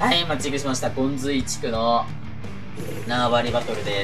はい、マッチングしました。ゴンズイ地区の縄張りバトルです。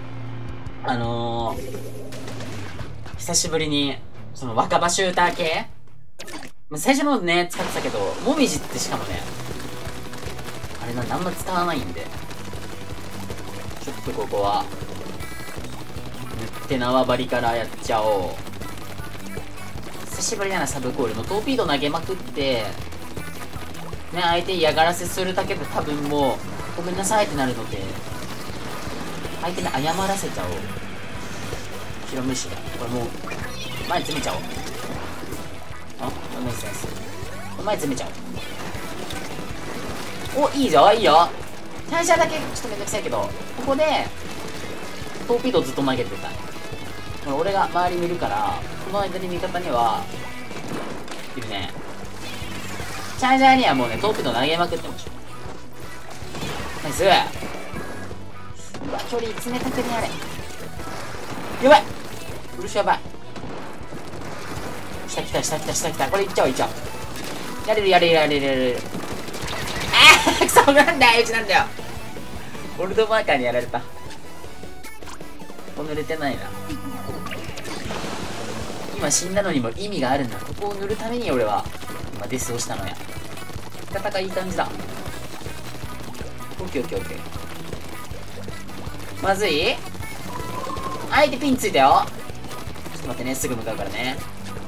久しぶりに、その若葉シューター系最初のね、使ってたけど、もみじってしかもね、あれなんであんま使わないんで、ちょっとここは、塗って縄張りからやっちゃおう。久しぶりならサブコールのトーピード投げまくって、ね、相手嫌がらせするだけで多分もう、ごめんなさいってなるので、相手に謝らせちゃおう。白飯だ。これもう、前詰めちゃおう。あ、ナイスナイス。前詰めちゃおう。お、いいぞ、いいよ。最初だけちょっとめんどくさいけど、ここで、トーピードずっと投げてたい。俺が周り見るから、この間に味方には、いるね。チャージャーにはもうね、トーピード投げまくってましょう。ナイス。うわ、距離冷たくにやれ。やばい、ウルシやばい。下来た下来た下来た。これいっちゃおういっちゃおう。やれるやれるやれるやれる。ああ、クソなんだよ、うちなんだよ。オルドマーカーにやられた。ここ塗れてないな。今死んだのにも意味があるんだ。ここを塗るために俺は今デスをしたのや。味方がいい感じだ。オッケーオッケーオッケー。まずい。相手ピンついたよ。ちょっと待ってね、すぐ向かうからね。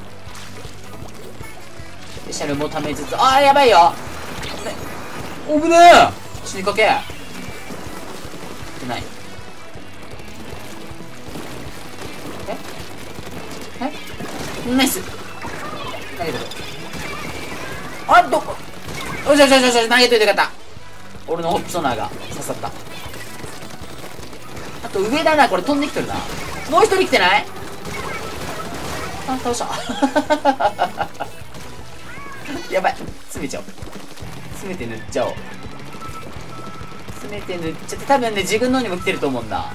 スペシャルもためつつ、あーやばいよ。危ねえ。死にかけ。危ない。えナイス。投げてる。あっ、どこ。よしよしよしよし、投げといてよかった。俺のホップソナーが刺さった。あと上だな、これ飛んできてるな。もう一人来てない？あ、倒した。やばい、詰めちゃおう。詰めて塗っちゃおう。詰めて塗っちゃって、多分ね、自分のにも来てると思うんだ。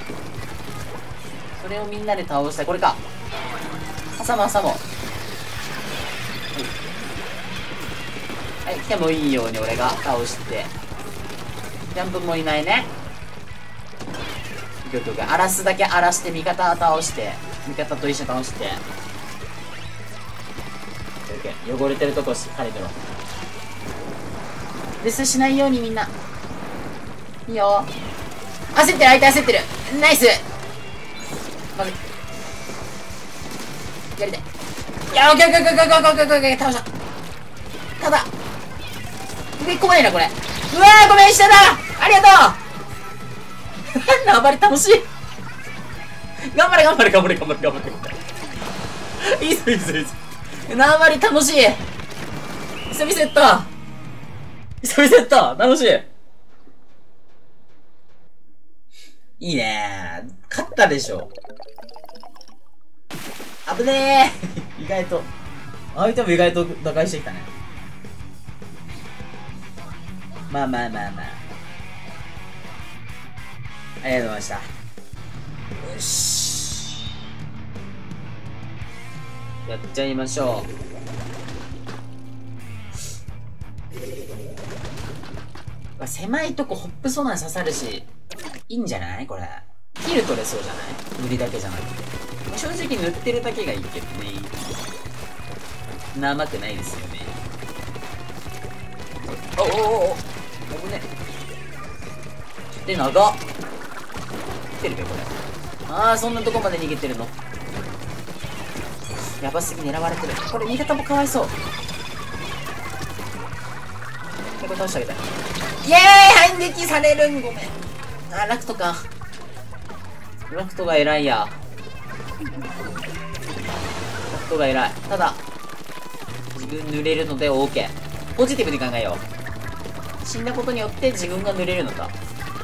それをみんなで倒したい。これか。挟も挟もう。はい、来てもいいように俺が倒して。ジャンプもいないね。荒らすだけ荒らして味方倒して、味方と一緒に倒して。汚れてるとこしっかりとろ。レスしないようにみんな。いいよ。焦ってる、相手焦ってる。ナイス。まずい。やりたい。いや、オッケーオッケーオッケーオッケーオッケーオッケーオッケー、倒した。ただ、上怖いな、これ。うわー、ごめん、下だ。ありがとう。縄張り楽しい。頑張れ頑張れ頑張れ頑張れ頑張れ。いいぞいいぞいいぞ。縄張り楽しい。久々やった。久々やった。楽しい。いいねー。勝ったでしょ。危ねー。意外と。相手も意外と打開してきたね。まあまあまあまあ。ありがとうございました。よし。やっちゃいましょう。狭いとこホップソナー刺さるし、いいんじゃないこれ。キル取れそうじゃない塗りだけじゃなくて。正直塗ってるだけがいいけどね。甘くないですよね。おおおお。危ね。で、長っ。来てるべ、これ。ああ、そんなとこまで逃げてるの。やばすぎ、狙われてる。これ、味方もかわいそう。これ倒してあげたい。イエーイ反撃されるん、ごめん。あー、ラクトか。ラクトが偉いや。ラクトが偉い。ただ、自分塗れるので OK。ポジティブに考えよう。死んだことによって自分が塗れるのか。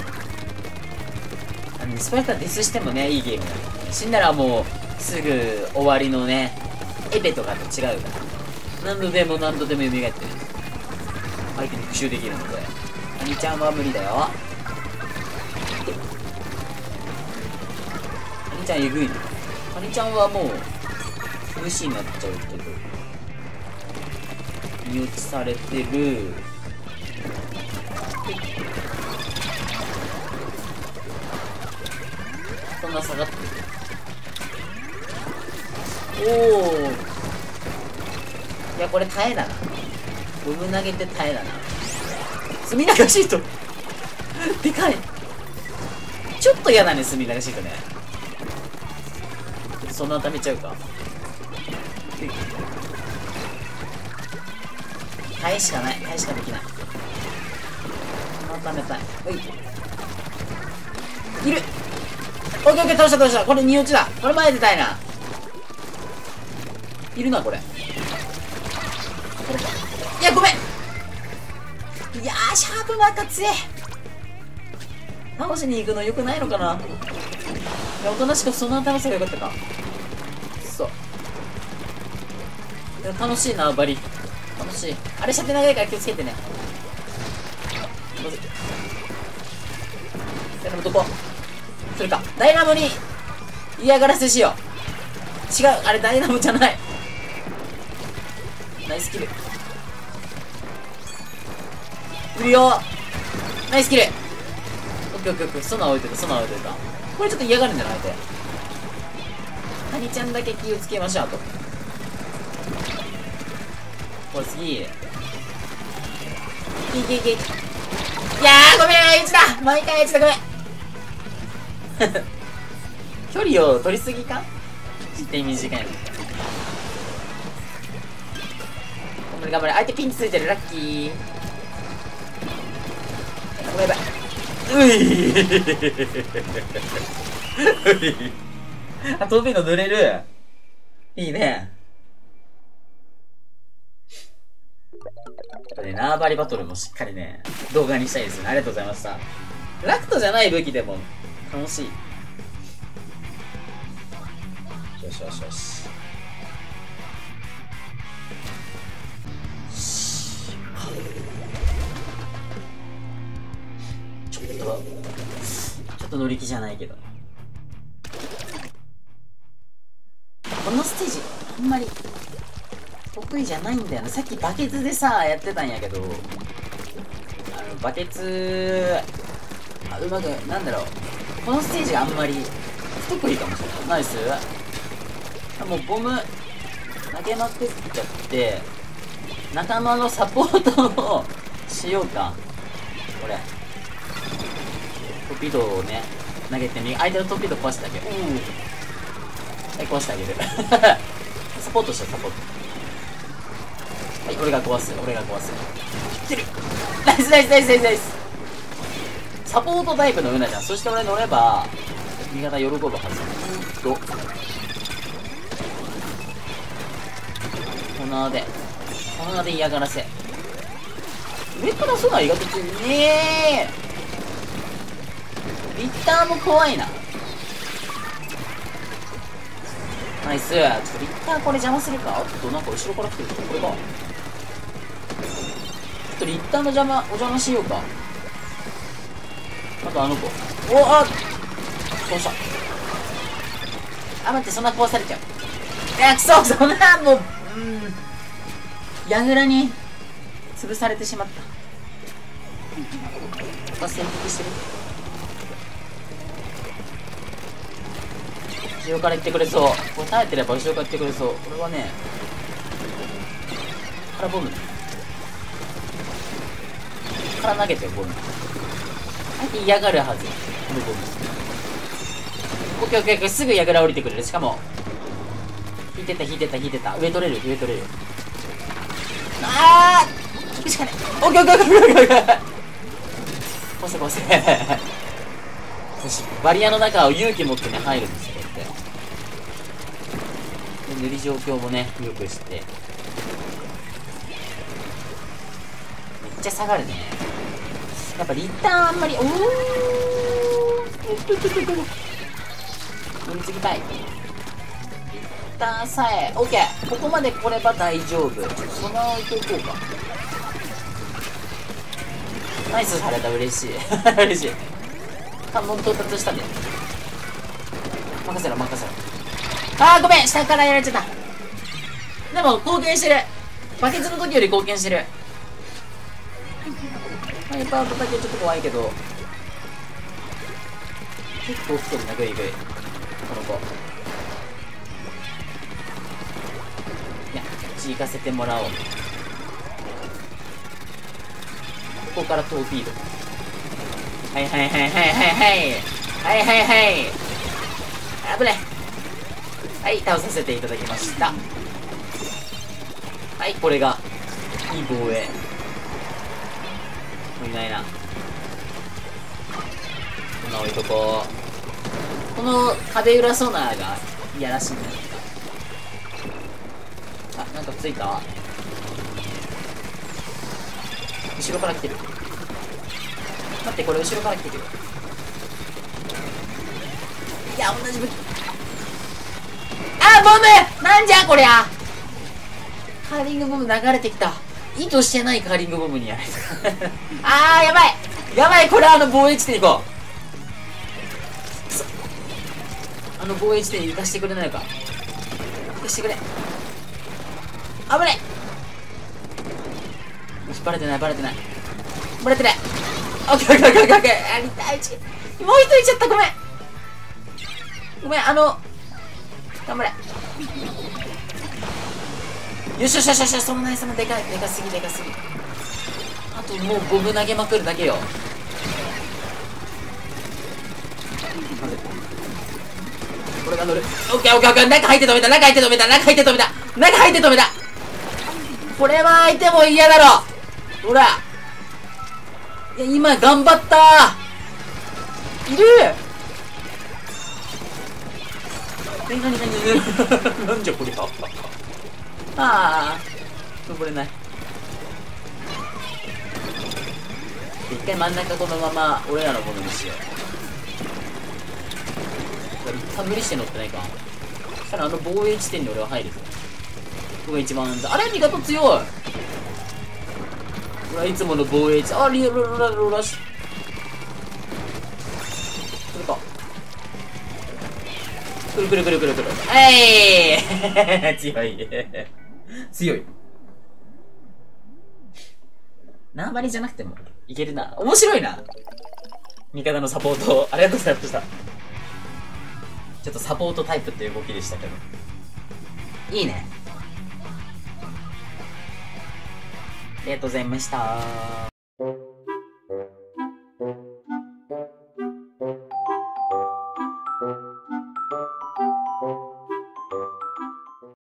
スパイターデスしてもね、いいゲームだ。死んだらもう、すぐ終わりのね、エペとかと違うから。何度でも何度でも蘇ってる。相手に復讐できるので。アニちゃんは無理だよ。アニちゃんえぐいの。アニちゃんはもう、苦しいになっちゃうけど。身落ちされてる。 そんな下がってくる。おお、いやこれ耐えだな。ゴム投げて耐えだな。墨流シートでかい。ちょっと嫌だね、墨流シートね。そんなためちゃうか。耐えしかない。耐えしかできない。そのためたい。おい、いる。オッケーオッケー、倒した倒した。これ2落ちだ。これ前出たいな。いるなこれ。これか。いやごめん。いやー、シャープマーカー強え。倒しに行くのよくないのかな。いや、おとなしくその頭さがよかったか。そう。いや楽しいな、バリ。楽しい。あれ射程長いから気をつけてね。ダイナモどこ。それかダイナモに嫌がらせしよう。違う、あれダイナモじゃない。ナイスキル。いるよ。ナイスキル。オッケーオッケーオッケー。ソナ置いてた、ソナ置いてた。これちょっと嫌がるんじゃないで。ハニちゃんだけ気をつけましょう。あとこれ次いけいけいけ。いやーごめん、1だ。毎回1だ、ごめん距離を取りすぎか。実点短いの。頑張れ頑張れ。相手ピンチついてる。ラッキー。やばい。ういあ、飛びの塗れる。いいね。これ縄張りバトルもしっかりね、動画にしたいですね。ありがとうございました。ラクトじゃない武器でも楽しい。よしよしよし。ちょっと乗り気じゃないけど。このステージあんまり得意じゃないんだよな。さっきバケツでさやってたんやけど、バケツうまくなんだろう、このステージがあんまり不得意かもしれない。ナイス。もうボム投げまくっちゃって仲間のサポートをしようか。これトピドをね投げてみ、相手のトピド壊してあげる。はい、壊してあげるサポートして、サポート。はい、俺が壊す、俺が壊す。いってる。ナイスナイスナイスナイスナイス。サポートタイプのウナちゃん。そして俺乗れば味方喜ぶはず。この名で嫌がらせ。上からソナー意外と強いねー。リッターも怖いな。ナイス。ちょっとリッターこれ邪魔するか。あとなんか後ろから来てる。これか。ちょっとリッターのお邪魔しようか。あとあの子。おあっどうした。あ、待って、そんな壊されちゃう。いや、くそ、そんなもう矢倉に潰されてしまった。潜伏してる。後ろから行ってくれそう。これ耐えてれば後ろから行ってくれそう。これはね、からボムから投げてよ、ボム。相手嫌がるはず。このボム。オッケーオッケーオッケー。すぐ矢倉降りてくれる。しかも引いてた引いてた引いてた。上取れる上取れる。あー引くしかない。オッケーオッケーオッケーオッケーオッケー。壊せ壊せよし、バリアの中を勇気持ってね入るんですよ。こうやって塗り状況もねよくしてめっちゃ下がるね。やっぱリッターあんまり乗り継ぎたい。リッターさえ OK。 ここまで来れば大丈夫。そのまま置いておこうか。ナイスされた。嬉しい嬉しい。関門到達したね。任せろ任せろ。あーごめん、下からやられちゃった。でも貢献してる。バケツの時より貢献してる。 ハイパー叩きはちょっと怖いけど、結構来てるな、グイグイ。この子。いや、こっち行かせてもらおう。ここからトーピード。はいはいはいはいはいはい。はいはいはい。危ない。はい、倒させていただきました。はい、これが、いい防衛。もういないな。こんな置いとこう。この壁裏ソナーがいやらしいんだよ。あ、なんかついた。後ろから来てる。待って、これ後ろから来てるよ。いや、同じ武器。あ、ボムなんじゃこりゃ。カーリングボム流れてきた。意図してないカーリングボムにやられた。あー、やばいやばい、これ防衛地点行こう。くそ。防衛地点に行かしてくれないか。行かしてくれ。危ない。よし、バレてない、バレてない。バレてない。オッケーオッケーオッケーオッケーオッケー。あ、2対1。もう一人いっちゃった、ごめん。ごめん、頑張れ。よしよしよしよし、そのナイスもでかい。でかすぎ、でかすぎ。あともうゴム投げまくるだけよ。なんでこれが乗る。オッケーオッケーオッケー。中入って止めた、中入って止めた、中入って止めた、中入って止めた。これは相手も嫌だろ。ほら。いや、今頑張ったー。いるなんじゃこりゃ。ああ、登れない。一回真ん中このまま俺らのものにしよう。一旦無理して乗ってないか。そしたら防衛地点に俺は入るぞ。ここが一番安全。あれ味方強い。俺はいつもの防衛地。あ、ロラし。それか。くるくるくるくるくる。強い。強い。縄張りじゃなくてもいけるな。面白いな。味方のサポート、ありがとうございました。ちょっとサポートタイプっていう動きでしたけど。いいね。ありがとうございました。